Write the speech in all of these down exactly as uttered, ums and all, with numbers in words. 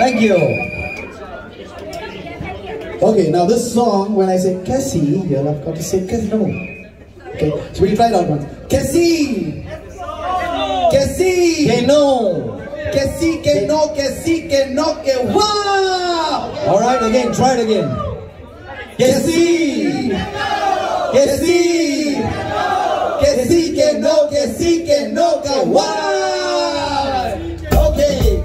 Thank you. Okay, now this song, when I say Cassie, you'll have got to say Cassie. No. Okay, so we'll try it out once. Cassie! Cassie! Que no! Que sí, que no, que sí, que no, que wow! Alright, again, try it again. Que sí! Que sí! Que sí, que no, que sí, que no, que wow! Okay.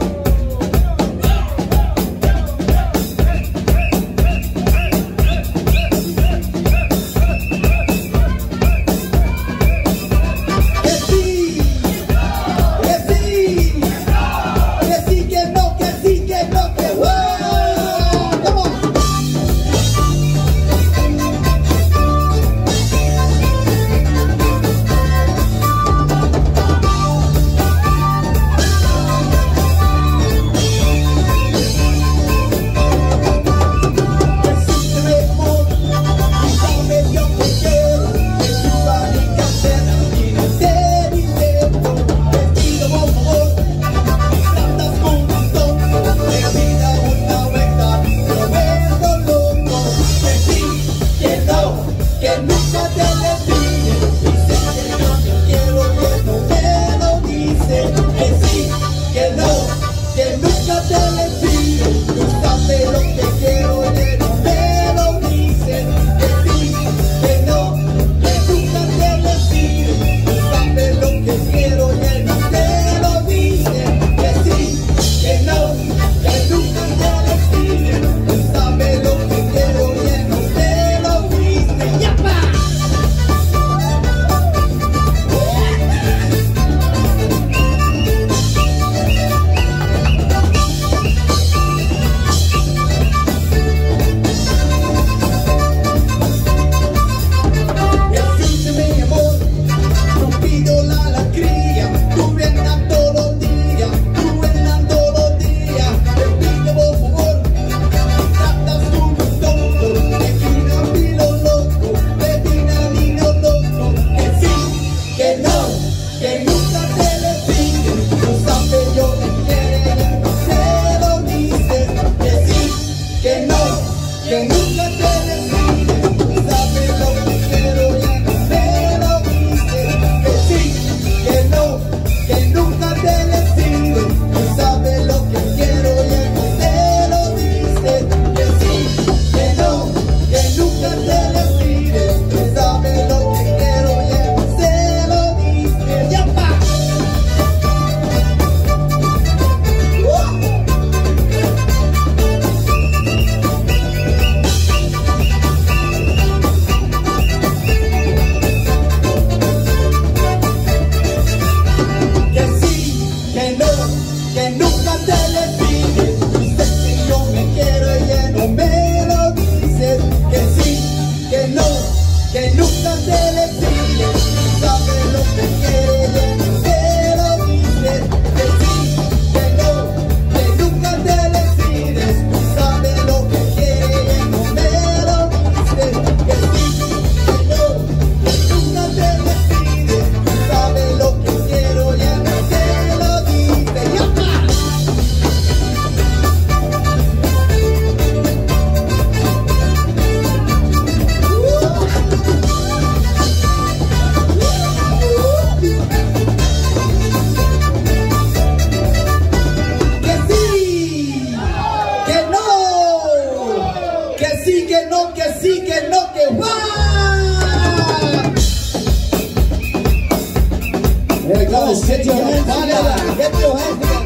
Get your hands together. Get your hands together.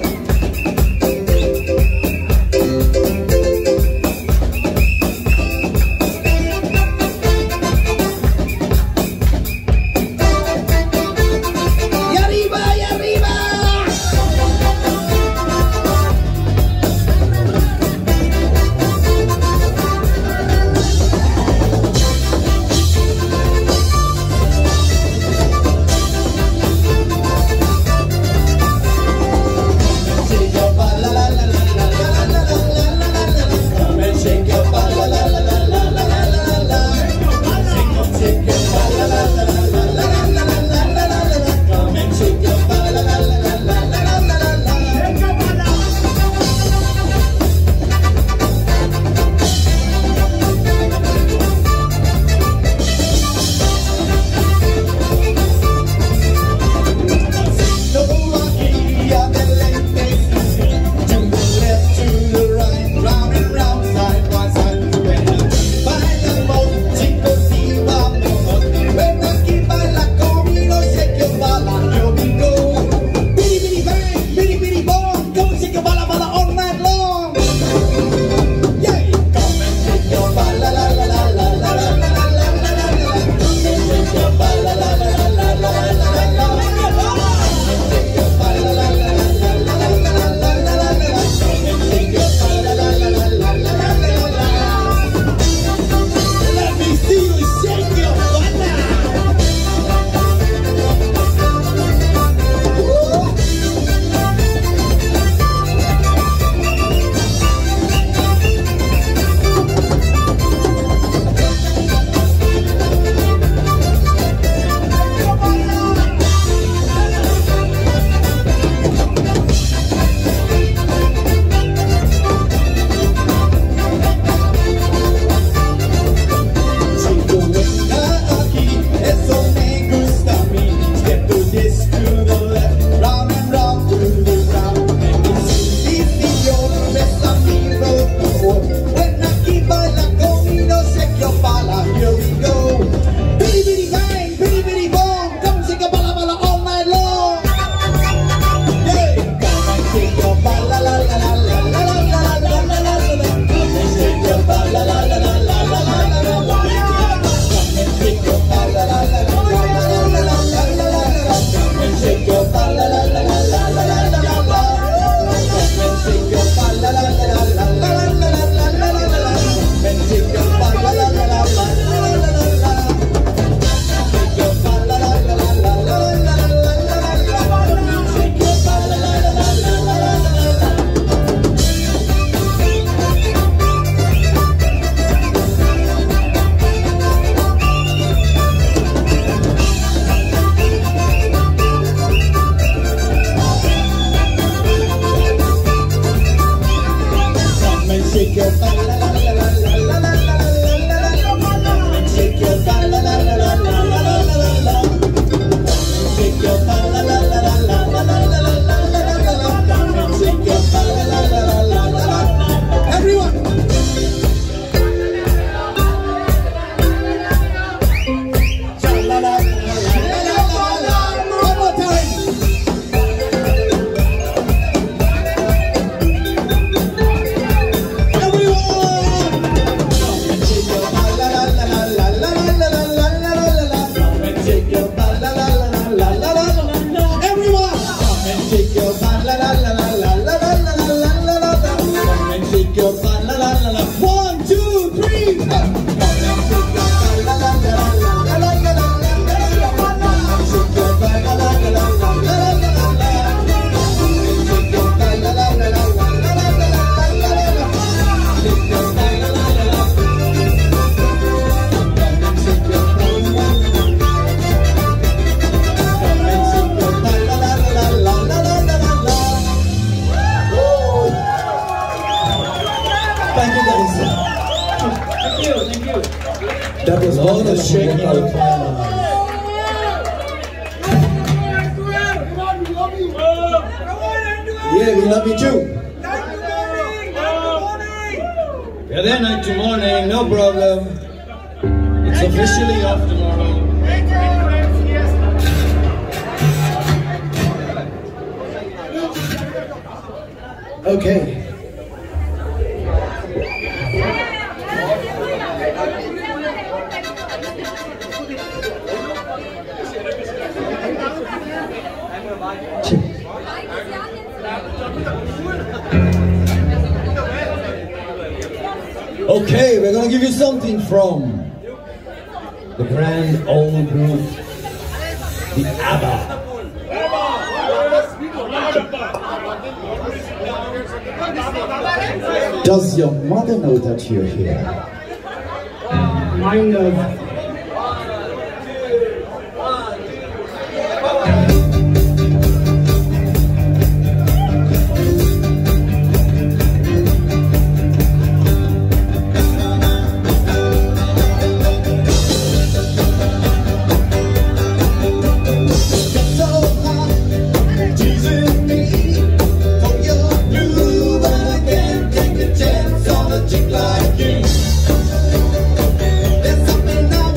Thank you guys. Thank you, thank you. That was all the shaking. Yeah, we love you too. Yeah, then night to morning, no problem. It's officially off tomorrow. Okay. Okay, we're gonna give you something from the grand old group, the ABBA. Does your mother know that you're here? Kind of. There's something I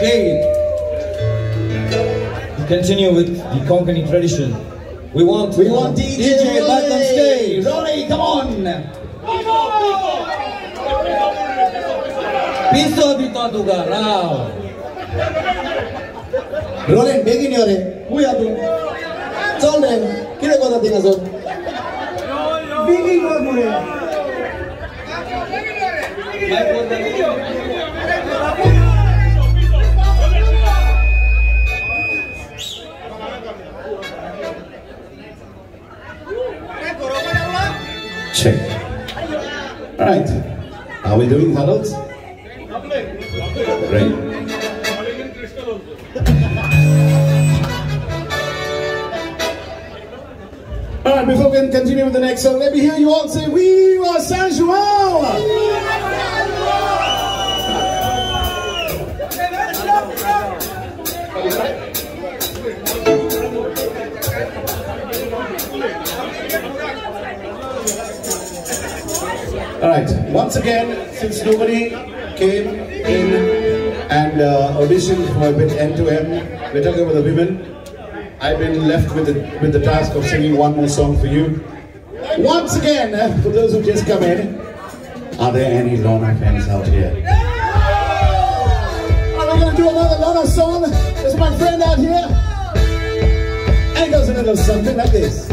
Okay. To continue with the Konkani tradition, we want We want D J, D J back on stage. Rolly, come on. Piso dito duga now. Rolly, begin yore. Kuya tu. Chal re. Kire kotha dinga so. Begin kor more. Check. All right. Are we doing huddles? Great. All right. Before we can continue with the next song, let me hear you all say, "We are Sao Joao." All right, once again, since nobody came in and uh, auditioned for a bit end to end, we're talking about the women. I've been left with the, with the task of singing one more song for you. Once again, uh, for those who just come in, are there any Lorna fans out here? Are we going to do another Lorna song? There's my friend out here. And it goes a little something like this.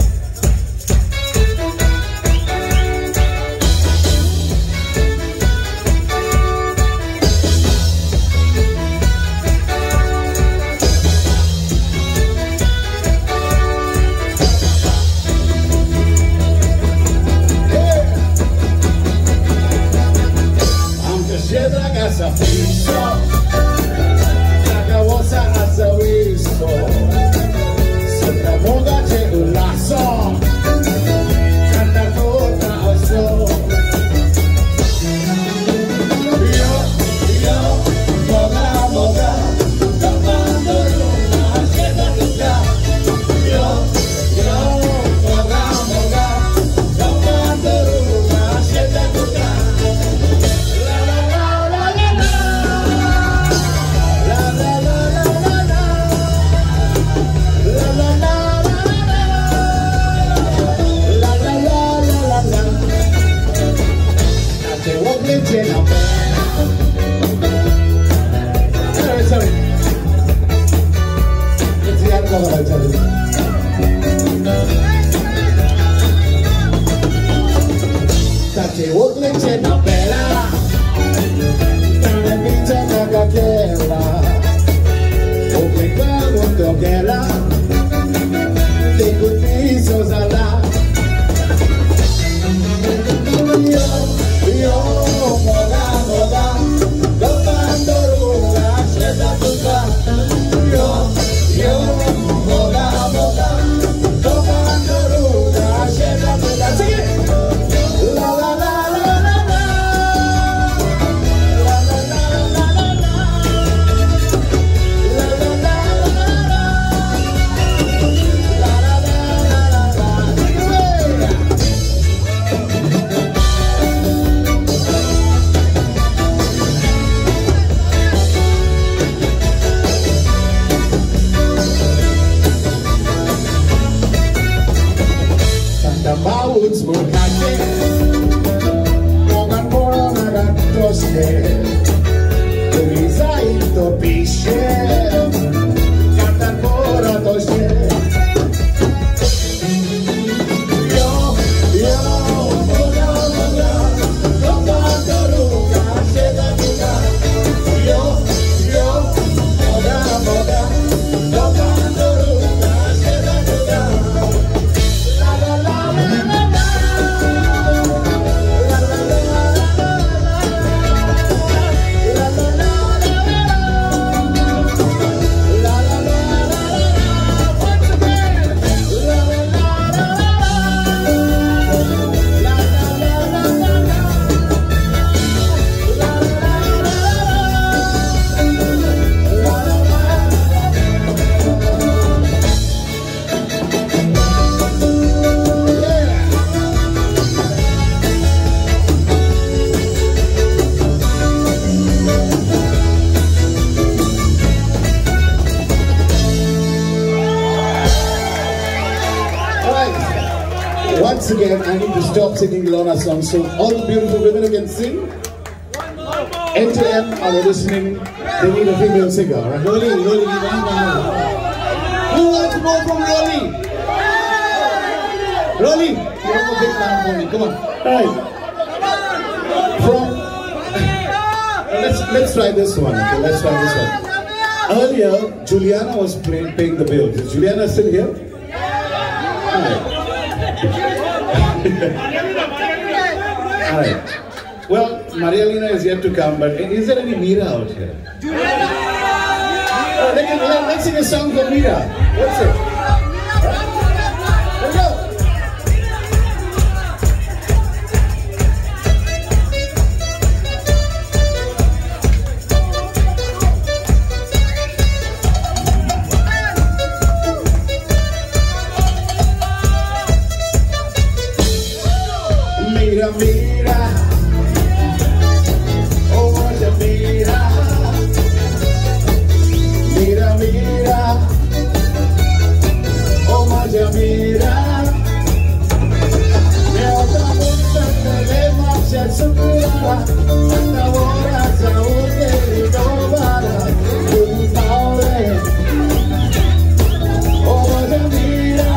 once again, I need to stop singing Lona songs. So all the beautiful women who can sing, N to M are listening. They need a female singer. Right? Rolly, Rolly, we want one more. Who wants more from Rolly? Rolly, you have a big man for me. Come on. Right. From let's let's try this one. Okay, let's try this one. Earlier, Juliana was play, paying the bills. Is Juliana still here? Right. All right. Well, Marialina is yet to come, but is there any Meera out here? Oh, let, let, let's sing a song for Meera. What's it? Let's go. Meera, Meera. Mira, me otra vuelta te ve marcha su mirada, hasta ahora Saúl que no para, un padre, oh mira,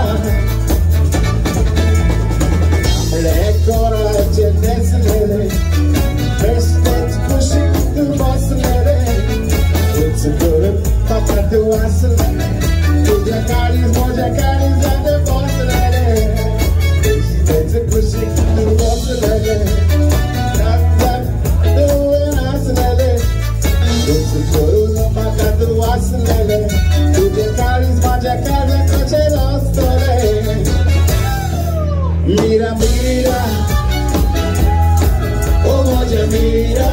le coraje deslede, respect pushing the boss lede, it's a good papa to us. Moja caris, moja caris, and the boss lady. It's a pushing the boss lady. That, that, the boss lady. It's a good no matter the boss lady. Moja caris, moja caris, coche lost lady. Mira, mira, oh moja mira,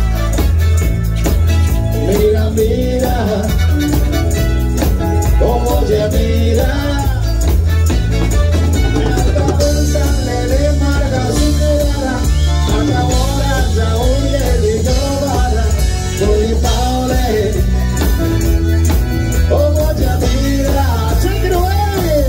mira, mira. Oye, mira, me atraviesa, le de marga su mirada, hasta ahora Saúl le digo para, soy Paule. Oye, mira, take it away.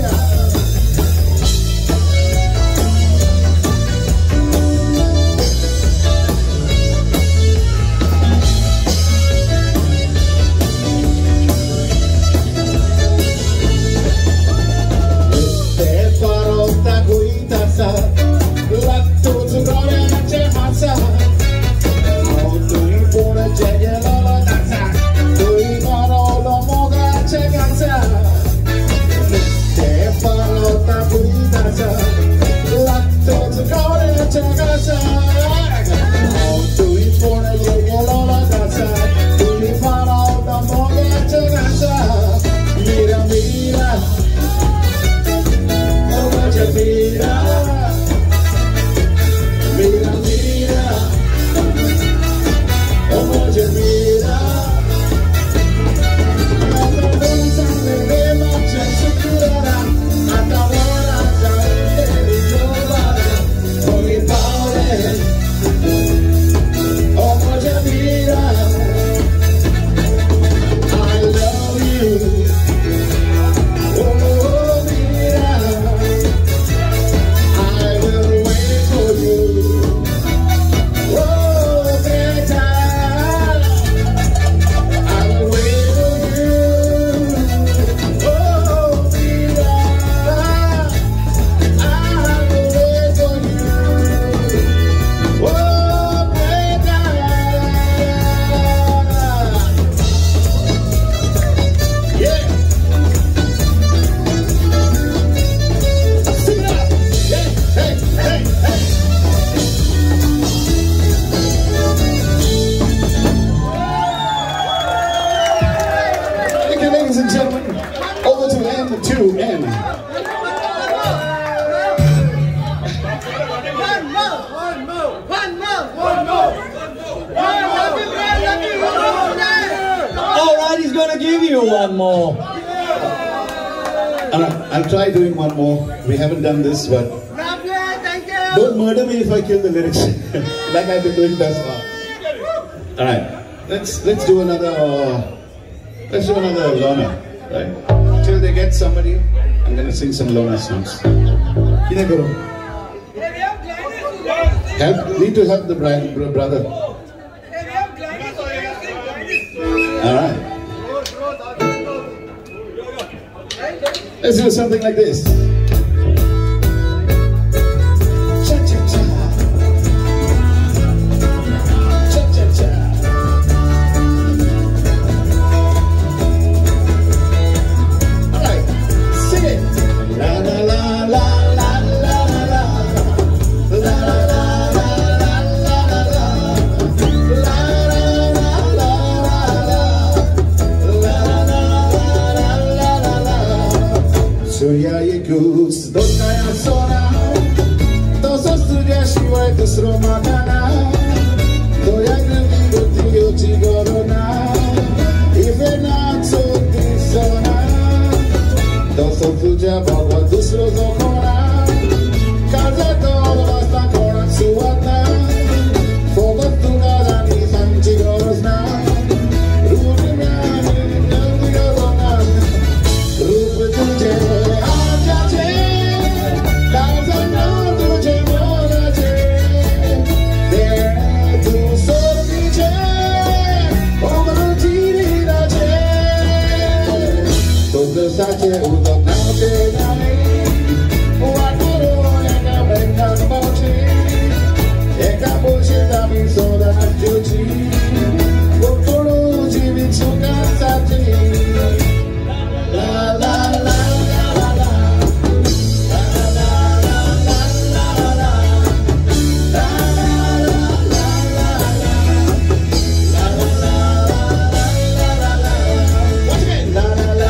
One more. I'll, I'll try doing one more. We haven't done this, but don't murder me if I kill the lyrics, like I've been doing thus far. All right, let's let's do another. Uh, let's do another Lona, right? Till they get somebody, I'm gonna sing some Lona songs. Kine karo? Help, need to help the bride, brother. Alright. Let's do something like this. Cha-cha-cha. Cha-cha-cha. Alright, sing it. La la la la la la la la la la. Surya goose, dostaya sona, dosa studia shiva dusro magana, doya gumi buddhi yochi gorona, ife na choti sona, dosa studia bhagwa dusro zokona, kaza dolo basta kona suwata, fogo tuga rani sanchi gorosna, rupi myani nandi gorona, rupi tujhe. Sache udo nache nai, wakuro eka benga mochi, eka mochi dami soda juchi, wakuro jivi chuka sachi. La la la la la la, la la la la la la, la la la la la la, la la la la la. Once again, la la la.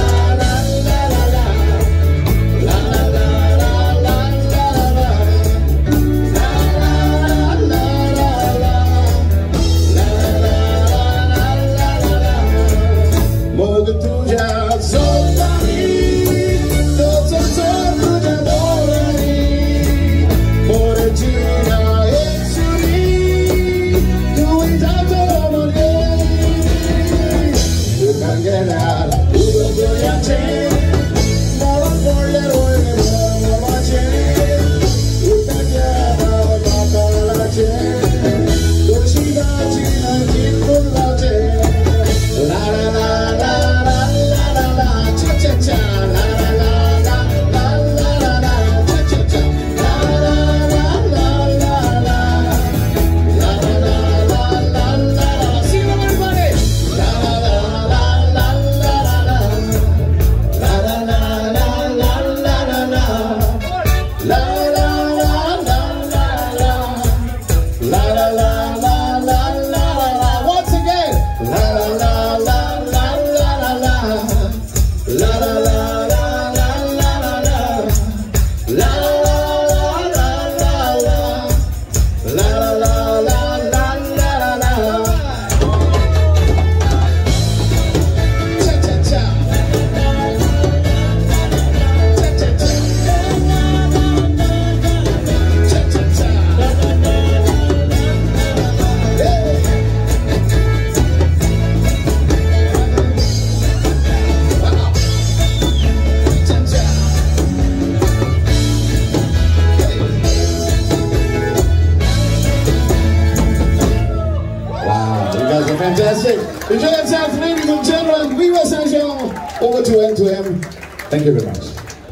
Fantastic. Enjoy yourself, ladies and gentlemen. Viva Sao Joao. Over to M to M. Thank you very much.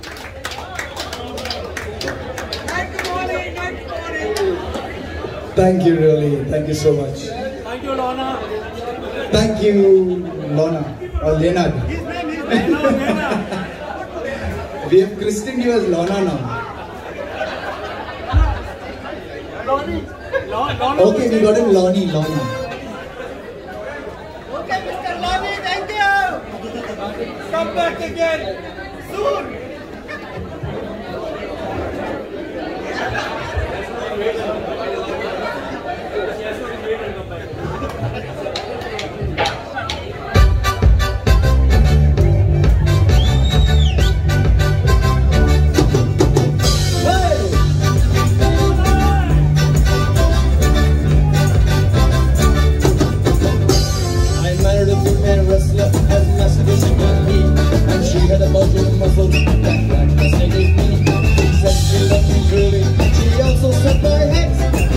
Thank you, really. Thank you so much. Thank you, Lorna. Thank you, Lorna. Or Leonard. His name is Leonard. We have christened you as Lorna now. Lonnie. Lorna. Okay, we got him Lonnie. Lorna. Okay, Mister Lonnie, thank you. Come back again soon. Said she loved me truly. She also said my ex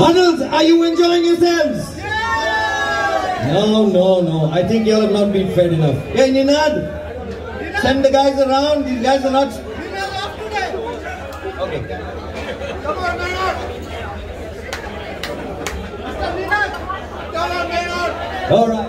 Huddles, are you enjoying yourselves? Yeah! No, no, no. I think y'all have not been fed enough. Hey, Ninad, send the guys around. These guys are not... Okay. Come on, Maynard! Come on, Maynard! All right.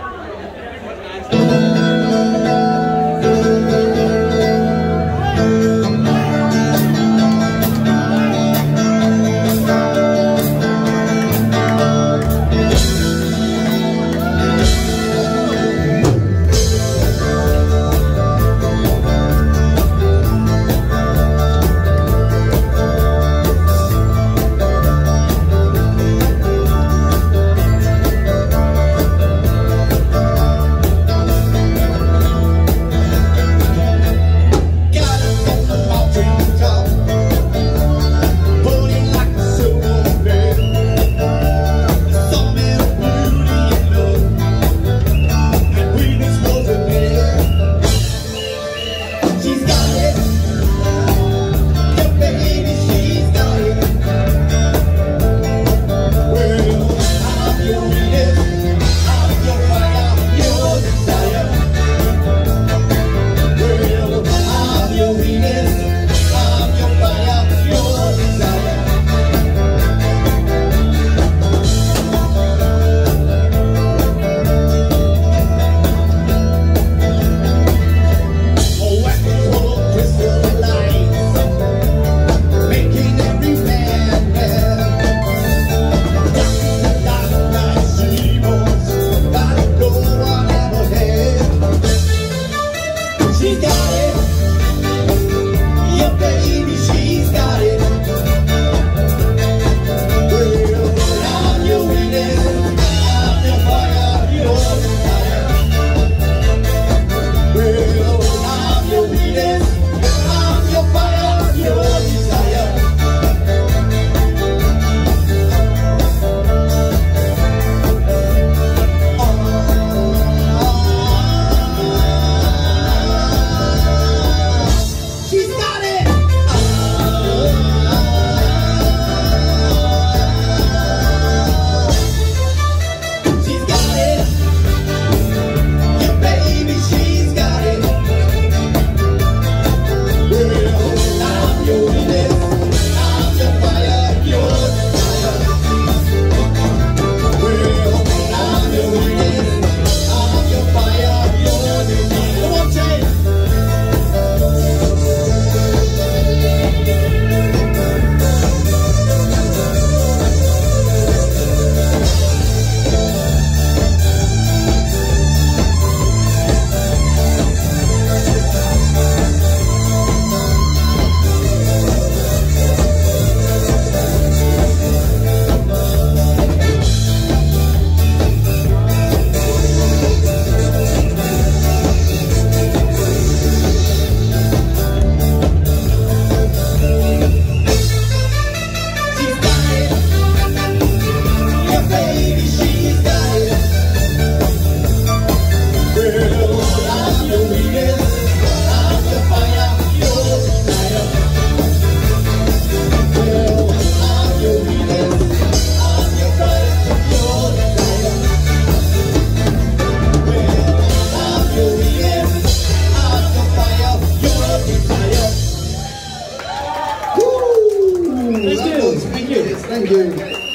Thank you.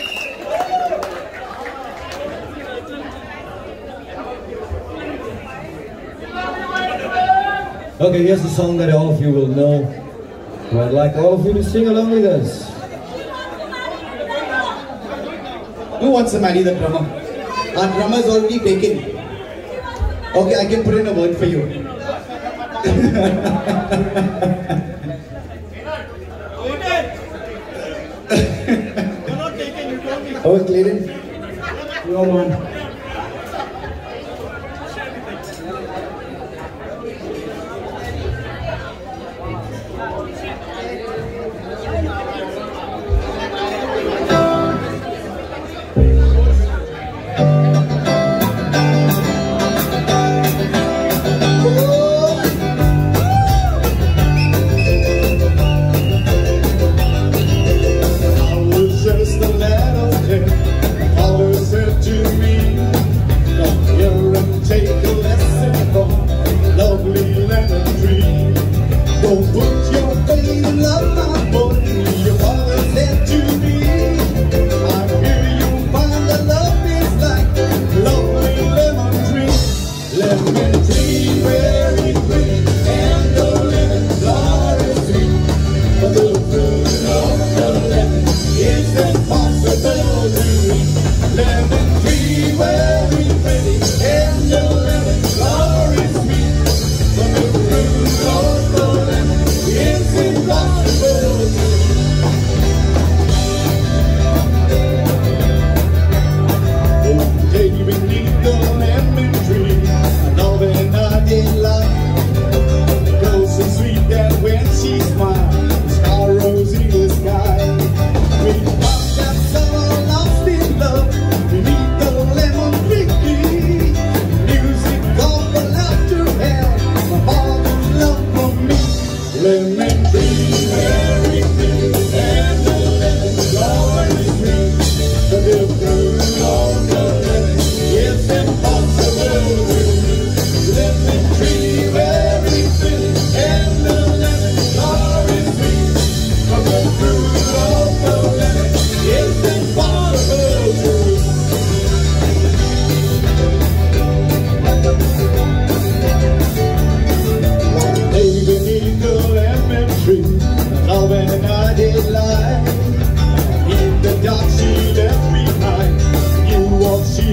Okay, here's a song that all of you will know. So I'd like all of you to sing along with us. Who wants to marry the drummer? Our drummer is already taken. Okay, I can put in a word for you. Oh, Clayton? You all want? I was just a letter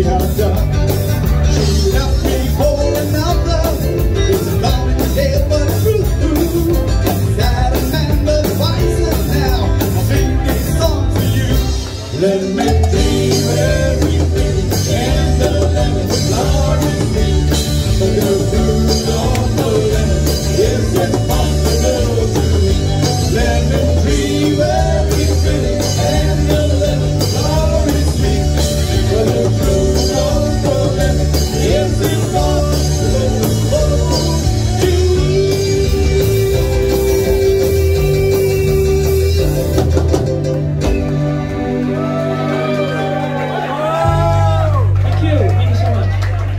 had done. She left me for another. It's a long tale but true. That a man but wiser now. I sing this song to you. Let me dream everything and the lemon flower in me. But the fruit of the lemon is impossible to me. Let me dream everything and the lemon flower is sweet. But the fruit of the lemon is impossible to Thank you. Thank you so much.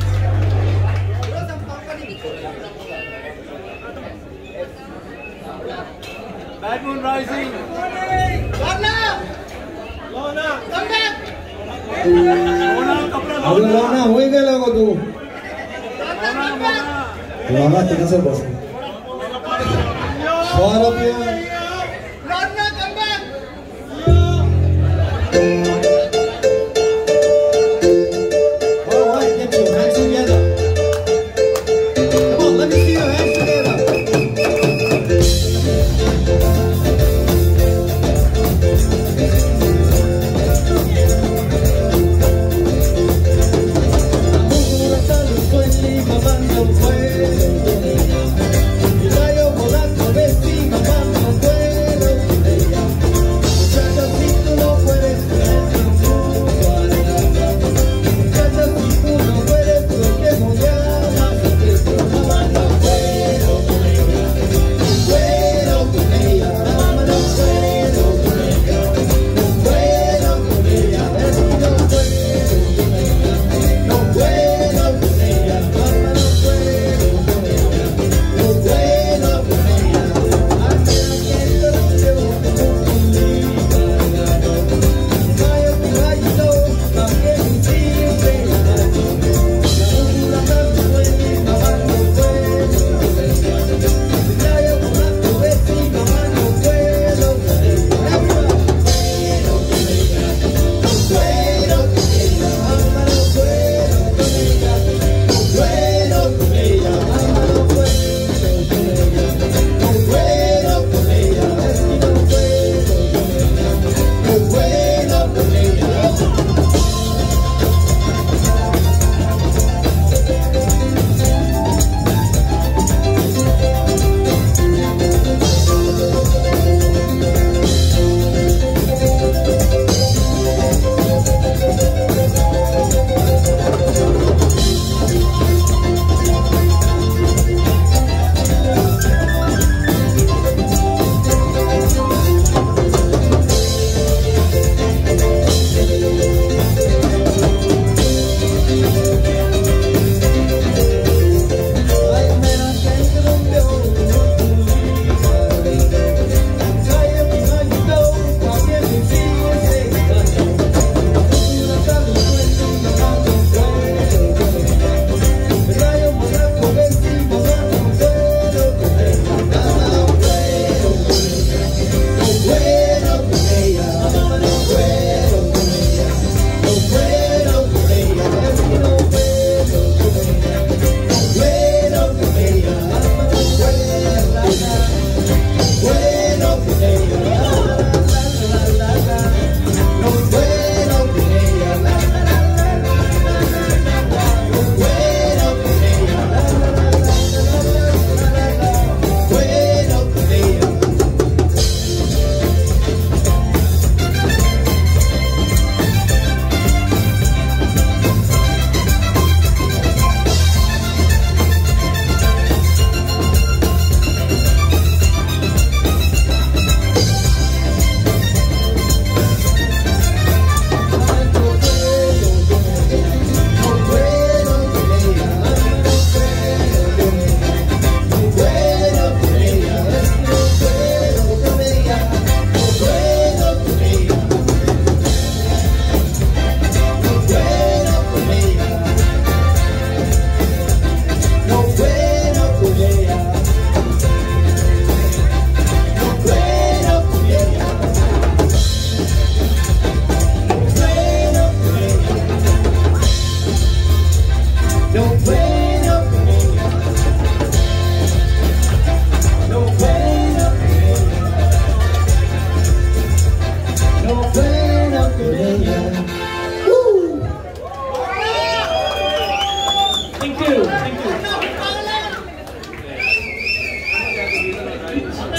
Bad Moon Rising. Lorna! Lorna! Come back! Lorna, kapra अरे लाना हो गया लोगों तू Lorna, tinggal saya bos. Saurabh ये Lorna, come back! all right, get your hands together. Come on, let me see your hands together. Mamando fue, y la yo volando vestí, mamando fue.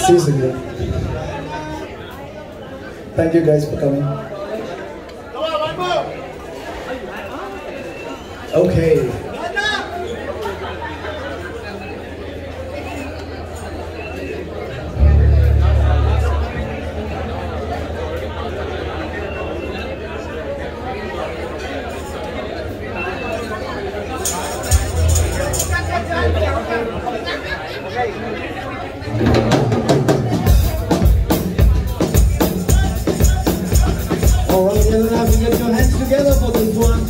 Seriously, bro. Thank you guys for coming. Okay. Alright, everyone, have to get your hands together for this one.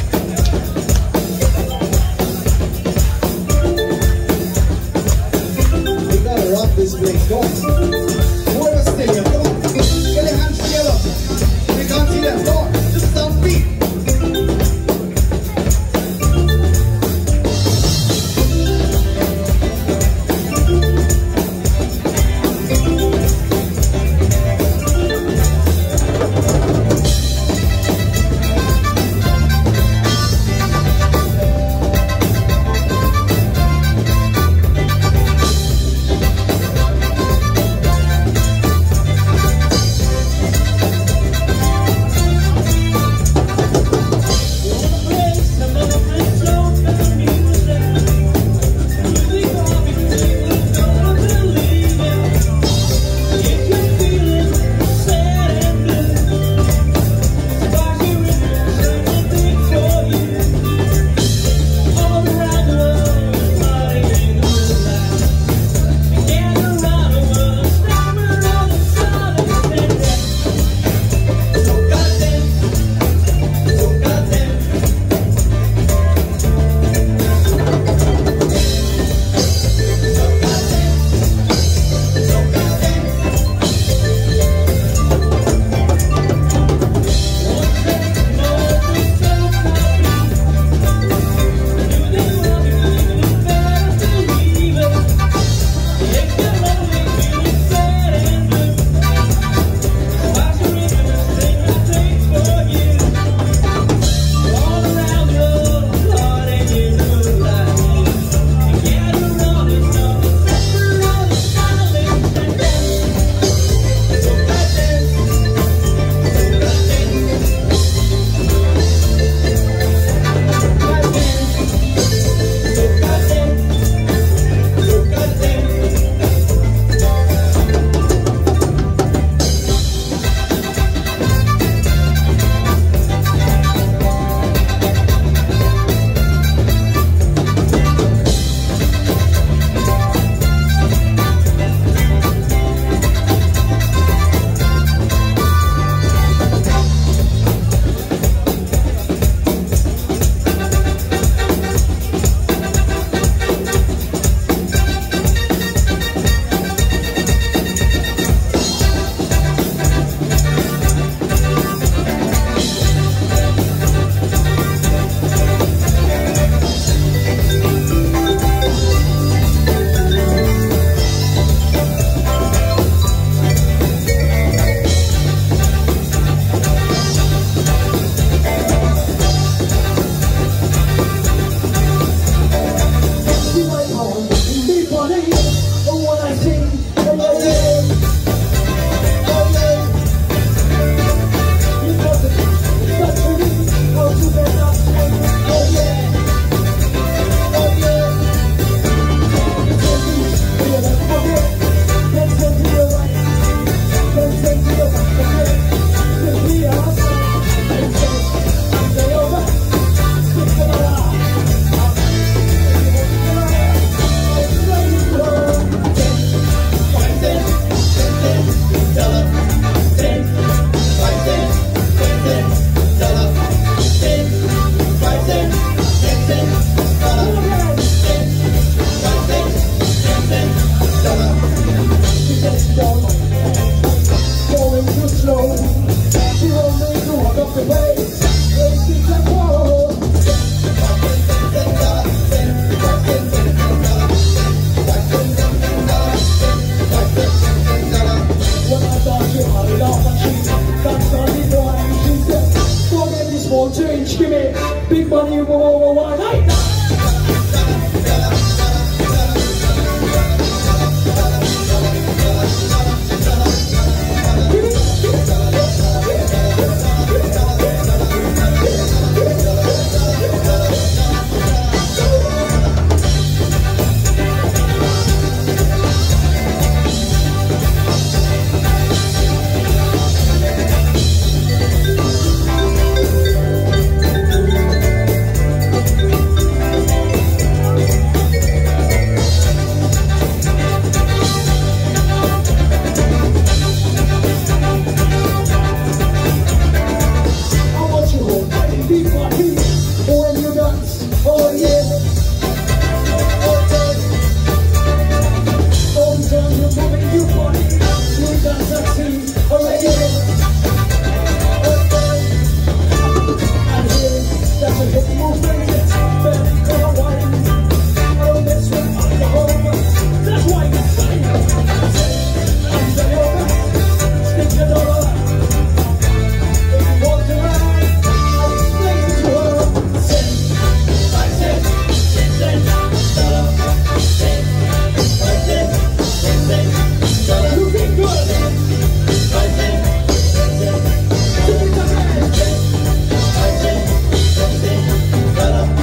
We gotta rock this place, go on. Whoever's still here, come on. Get your hands together. We can't see them, go on. Just some feet. Better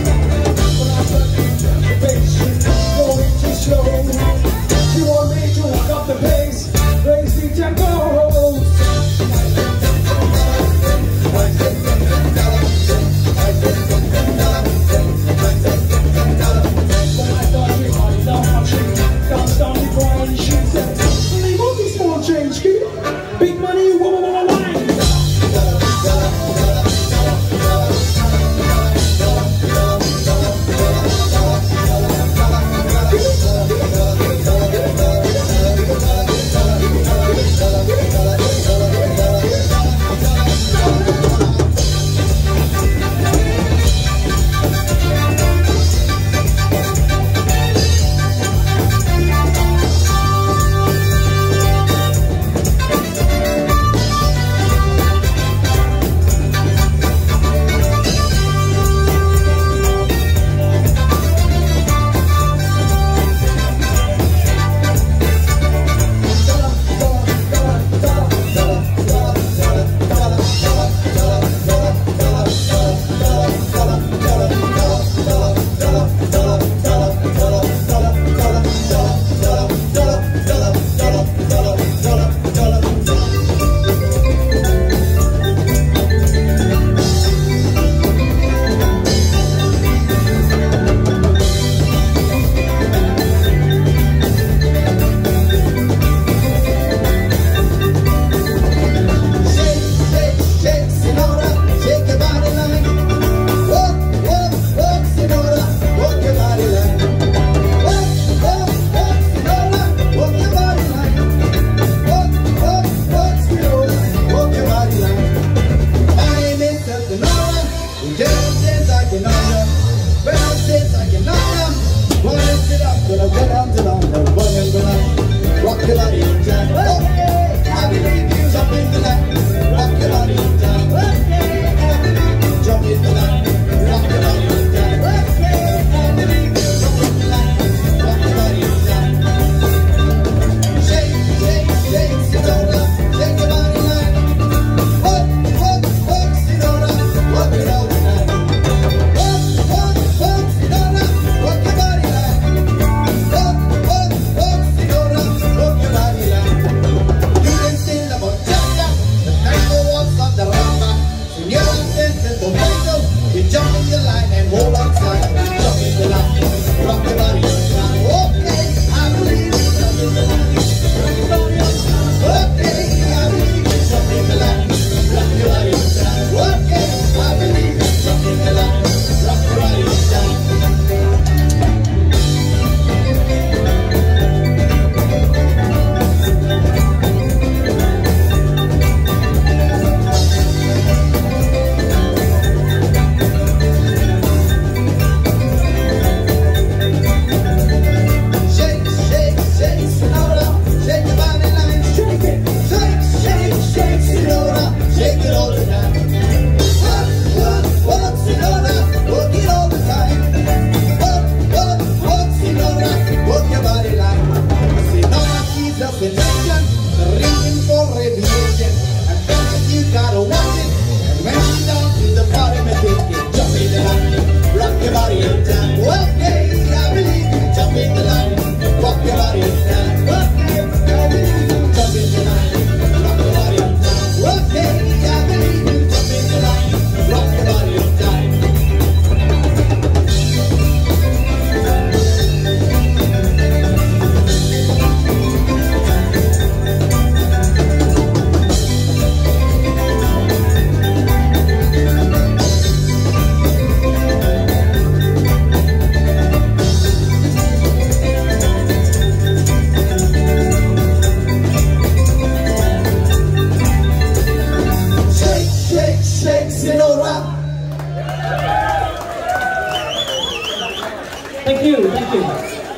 Thank you, thank you.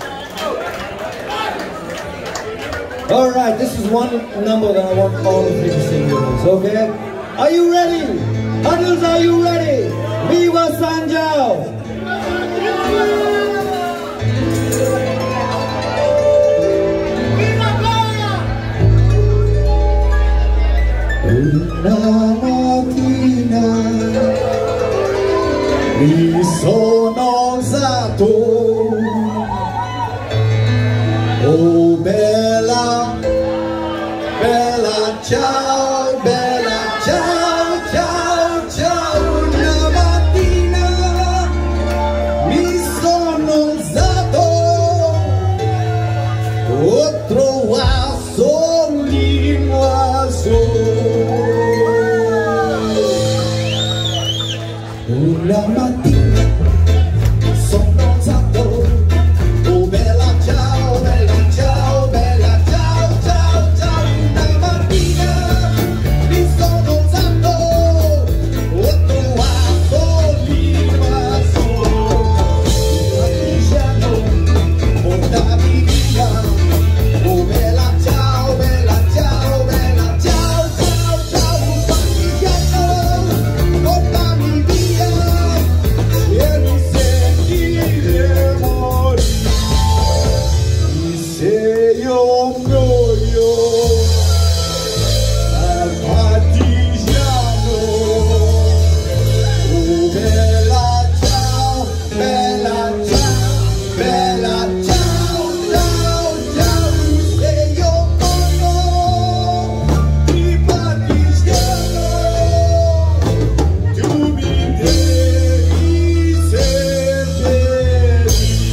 All right, this is one number that I want all of you to sing with us, okay? Are you ready? Huddles, are you ready? Viva Sao Joao! Una mattina mi sono alzato, oh bella, bella ciao, bella ciao, ciao, ciao. Una mattina mi sono alzato, ho trovato l'invaso. Una mattina sono alzato, oh bella ciao, bella ciao, bella ciao, ciao, ciao. Una mattina mi sono alzato, ho trovato l'invasore. Partigiano, portami via, oh bella ciao, bella ciao, bella ciao, ciao, ciao. Partigiano, portami via e mi sentirei morire. Se io muoio al partigiano, oh bella ciao, bella ciao, bella ciao, ciao, ciao. Se io muoio il partigiano, tu mi devi seppellire.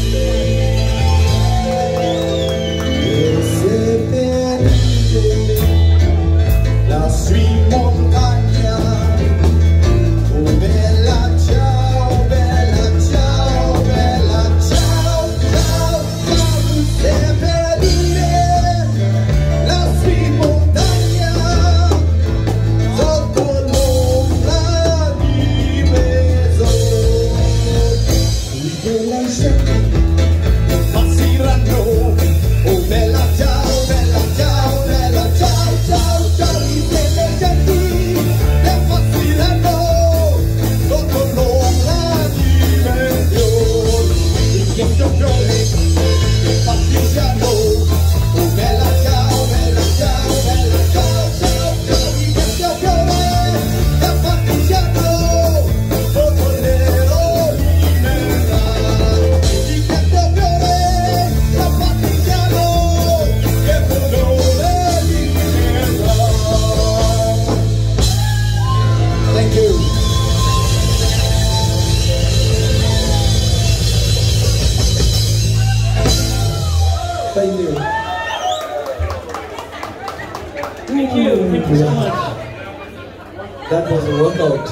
Seppellire lassù in montagna, oh bella ciao, bella ciao, bella ciao, ciao, ciao. Seppellire lassù in montagna, sotto l'ombra di mezz'ora. I bella scelte passiranno, oh bella ciao, bella ciao, bella ciao, ciao, ciao. I belle genti ne passiranno sotto l'ombra di mezz'ora. Il ghiaccio piove e partigiano, oh bella ciao, bella ciao, bella ciao, ciao, ciao. Il ghiaccio piove e partigiano sotto l'ero di mezz'ora. Il ghiaccio piove e partigiano che dolore di mezz'ora. Thank you. Thank you. Thank you, thank you so much. That was a workout.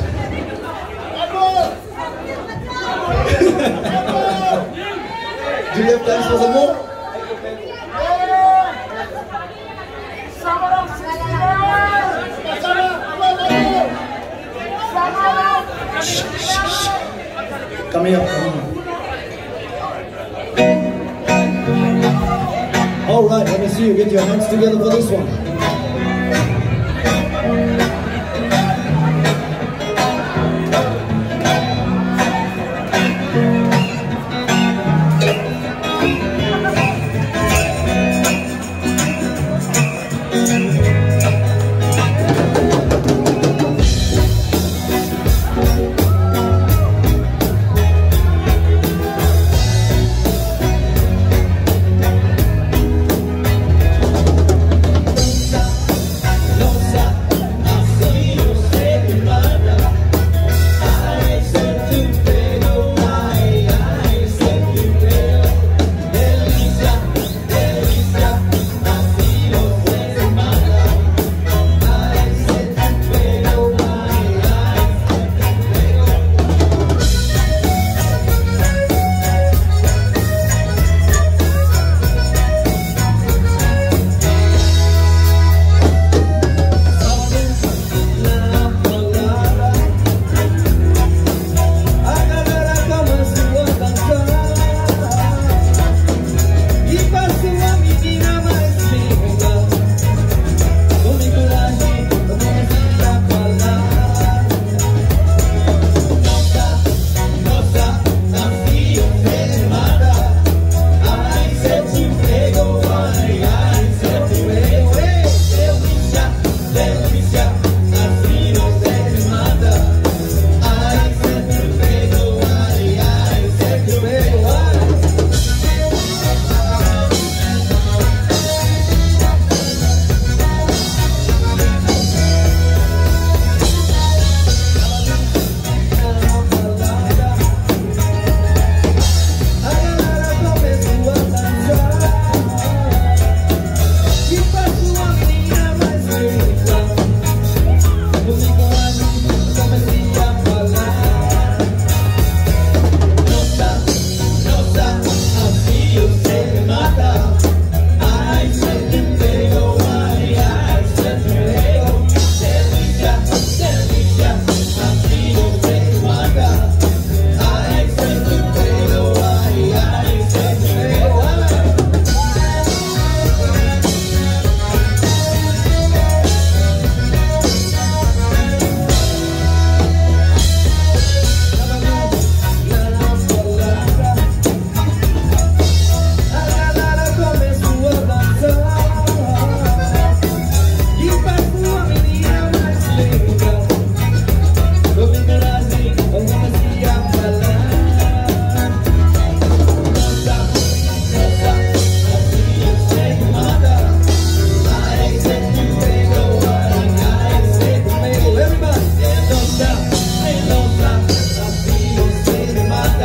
Do you have plans for some more? Come here. All right, let me see you get your hands together for this one.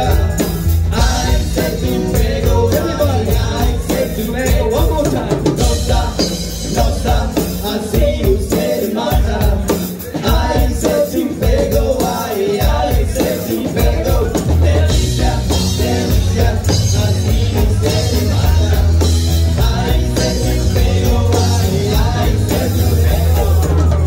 I said to Pego, everybody, I said to Pego, one more time. Nossa, nossa, assim o ser mata. I said to Pego, I, I said to Pego, delícia, delícia, assim o ser mata. I said to Pego, I, I said to Pego.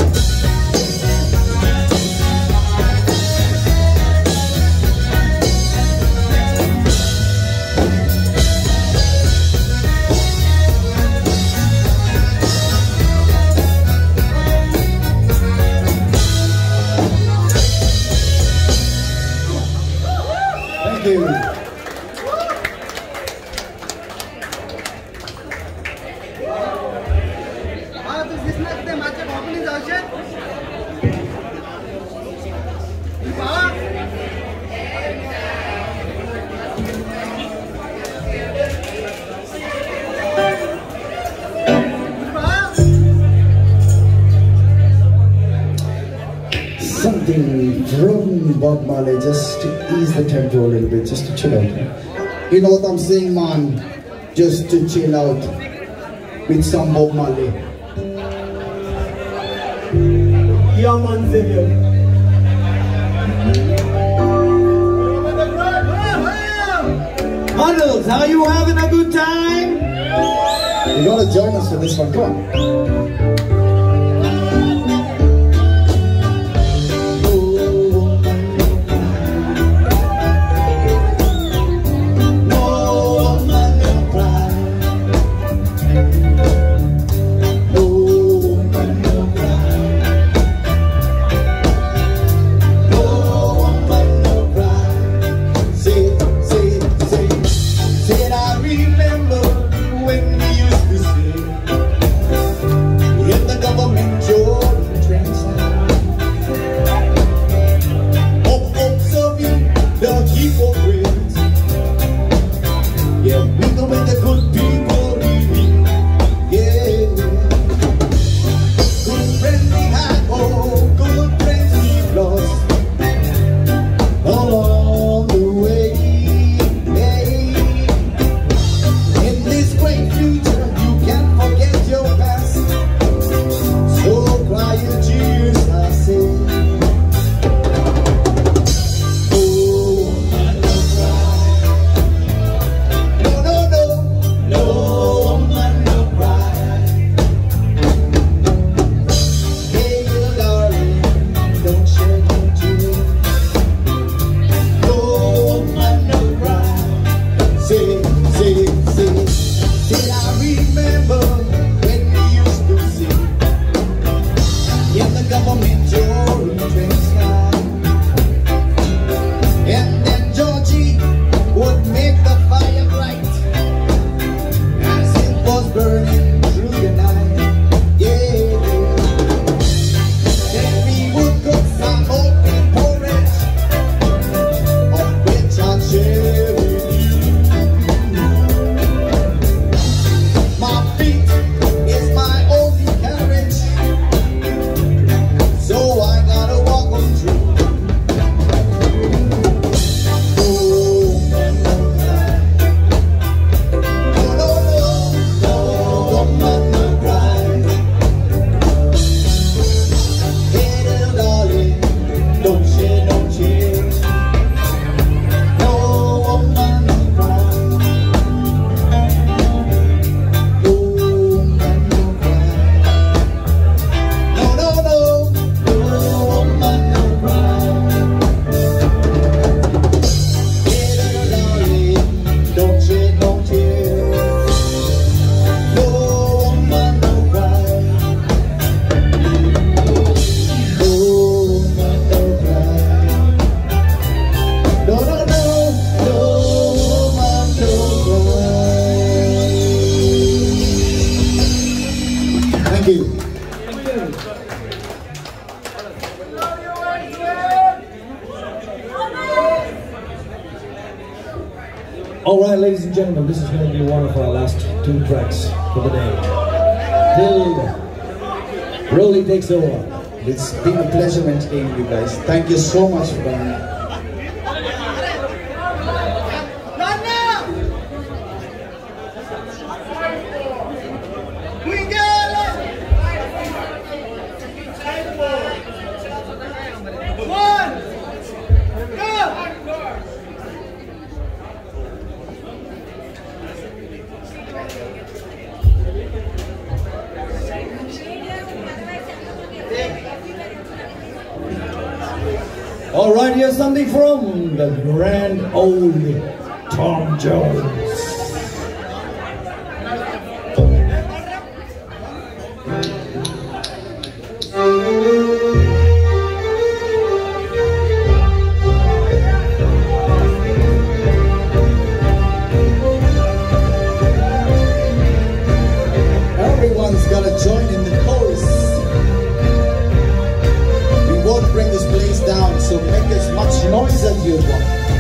Thank you. Something from Bob Marley just to ease the tempo a little bit, just to chill out. You know what I'm saying, man? Just to chill out with some Bob Marley. Yeah, man, Xavier. Huddles, are you having a good time? You gotta join us for this one, come on. Alright, ladies and gentlemen, this is going to be one of our last two tracks for the day. Till Rolly takes over. It's been a pleasure entertaining you guys. Thank you so much for coming. All right, here's something from the grand old Tom Jones. Everyone's gotta join in the chorus. We won't bring this place down, so make as much noise as you want.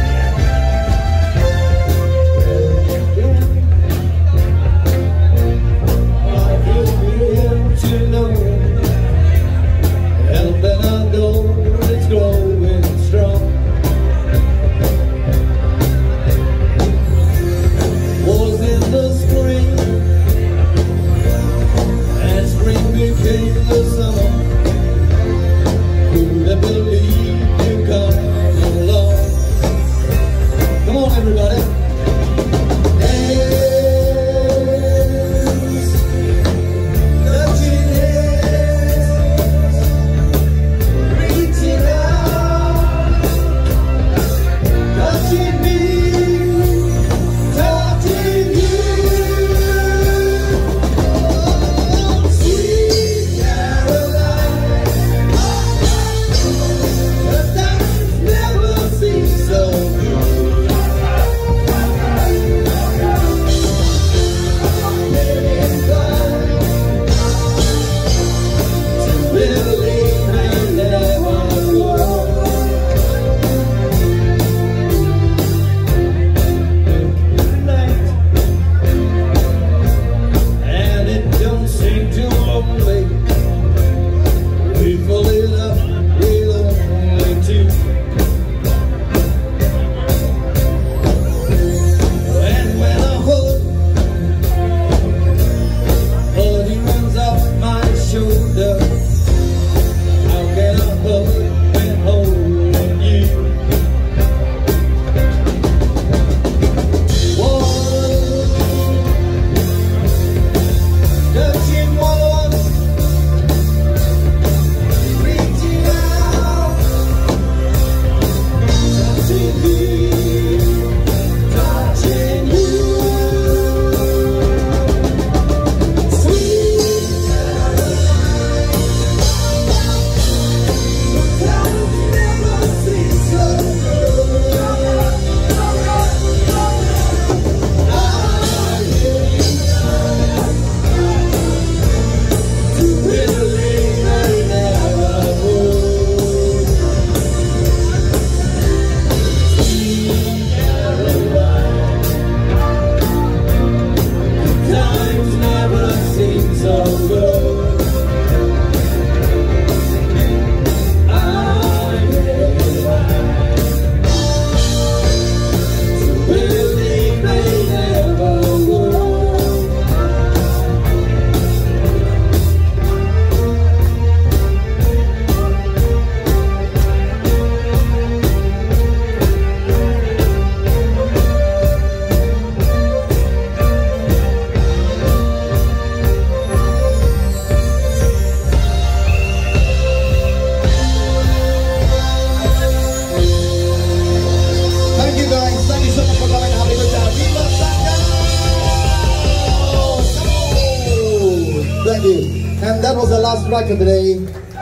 And that was the last track of the day.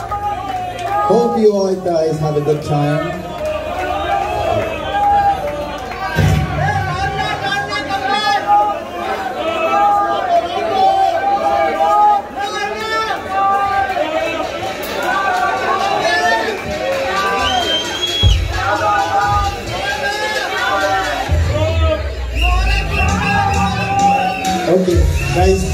Hope you all guys have a good time. Okay, guys.